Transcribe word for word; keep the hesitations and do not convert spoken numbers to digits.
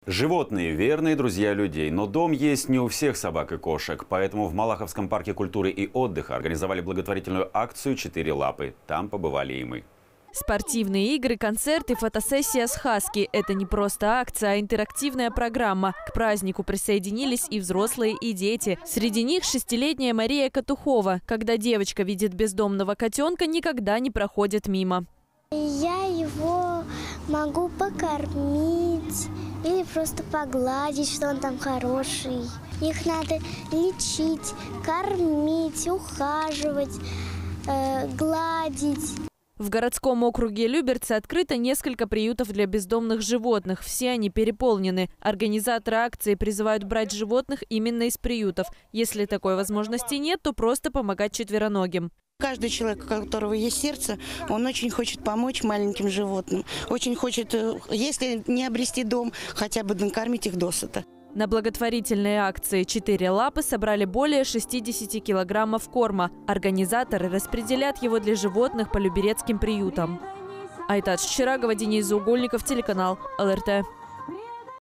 Животные – верные друзья людей, но дом есть не у всех собак и кошек. Поэтому в Малаховском парке культуры и отдыха организовали благотворительную акцию «Четыре лапы». Там побывали и мы. Спортивные игры, концерты, фотосессия с хаски – это не просто акция, а интерактивная программа. К празднику присоединились и взрослые, и дети. Среди них шестилетняя Мария Катухова. Когда девочка видит бездомного котенка, никогда не проходит мимо. Я его могу покормить или просто погладить, что он там хороший. Их надо лечить, кормить, ухаживать, э, гладить. В городском округе Люберцы открыто несколько приютов для бездомных животных. Все они переполнены. Организаторы акции призывают брать животных именно из приютов. Если такой возможности нет, то просто помогать четвероногим. Каждый человек, у которого есть сердце, он очень хочет помочь маленьким животным. Очень хочет, если не обрести дом, хотя бы накормить их досыта. На благотворительной акции «Четыре лапы» собрали более шестидесяти килограммов корма. Организаторы распределят его для животных по люберецким приютам. Айтат Чирагова, Денис Заугольников, телеканал эл эр тэ.